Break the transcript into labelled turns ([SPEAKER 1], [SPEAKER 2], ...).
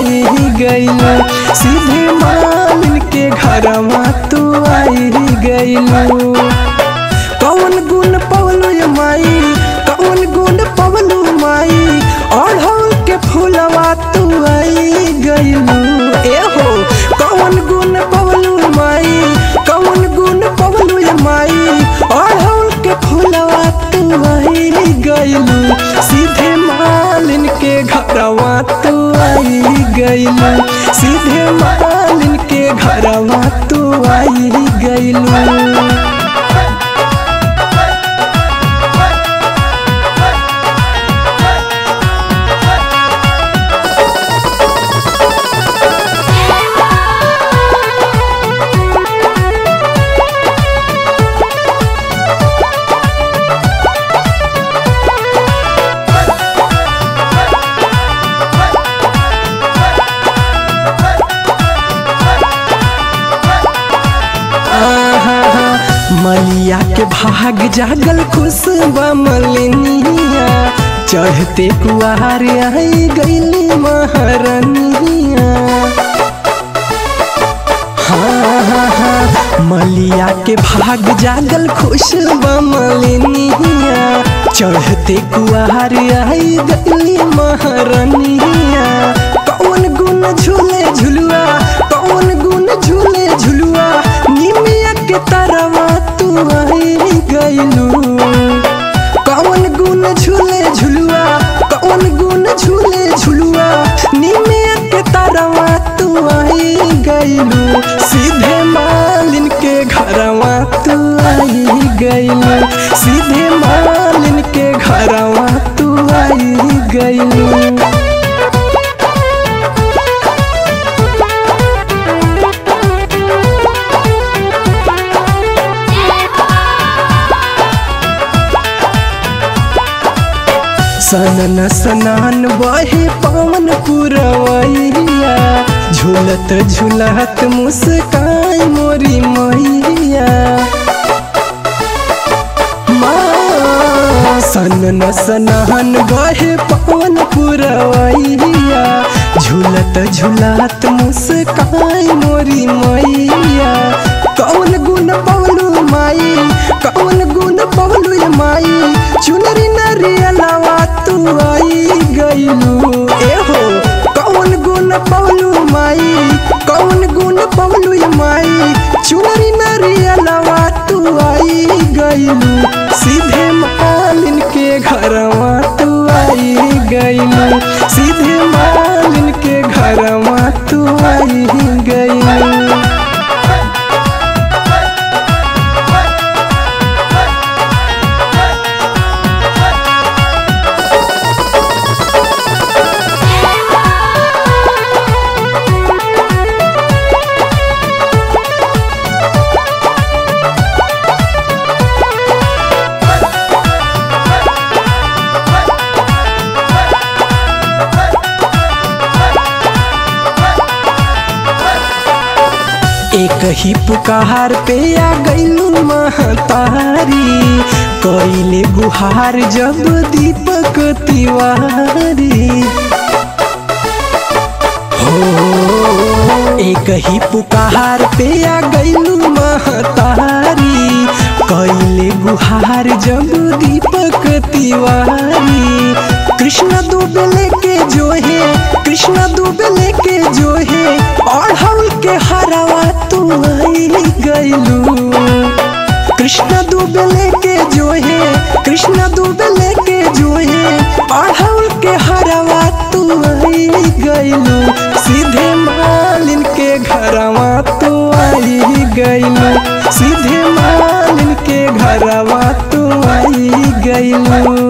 [SPEAKER 1] आई गइलू, सीधे मालिन के घरवा तू आई गइलू। कौन गुण पवलू माई, कौन गुण पवलू माई, अढ़ौल के फूलवा तू आई गइलू। ए हो कौन गुण पवलू माई, कौन गुण पवलू माई, अढ़ौल के फूलवा तू आई गइलू, सीधे मालिन के घरवा तू आई गइलू, सीधे मालिन के घरवा तू आई गइलू। मलिया के भाग जागल खुशबा मलिनिया, चढ़ते कुआर आई गइली महारनिया। हाँ मलिया के भाग जागल खुशबा मलिनिया, चढ़ते कुआर आई गइली महारनिया। कौन गुण झूले झुलुआ, कौन गुण झूले झुलुआ, निमिया के तरवा तू आई गइलू। कौन गुण झूले झुलुआ, कौन गुण झूले झुलुआ, निमिया के तरवा तू आई गइलू, सीधे मालिन के घरवा तू आई गइलू, सीधे मालिन के घरवा तू आई गइलू। सनन सनान बहे पवन पुरवैया, झूलत झूलत मुस्काई मोरी मैया। सनन सनान बहे पवन पुरवैया, झूलत झूलत मुस्काई मोरी मैया। कौन गुण पवलू माई, कौन गुण पवलू माई, चुनरी नरियलवा तू आई गइलू। ए हो कौन गुण पवलू माई, कौन गुण पवलू माई, चुनरी नरियलवा तू आई गइलू, सीधे मालिन के घरवा तू आई गइलू, सीधे मालिन के घरवा तू आई गइलू। एक ही पुकार पे आ गइलू महतारी, कइले गुहार जब दीपक तिवारी। हो एक ही पुकार पे आ गइलू महतारी, कइले गुहार जब दीपक तिवारी। कृष्ण दुबे लेके जो है, कृष्ण दुबे लेके जो है, अढ़ौल के हरवा तू आई गइलू। कृष्ण दुबे लेके जो है, कृष्ण दुबे लेके जो है, अढ़ौल के हरवा तू आई गइलू, सीधे मालिन के घरवा तू आई गइलू, सीधे मालिन के घरवा तू आई गइलू।